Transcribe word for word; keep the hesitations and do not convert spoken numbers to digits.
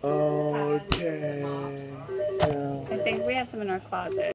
Okay. So. I think we have some in our closet.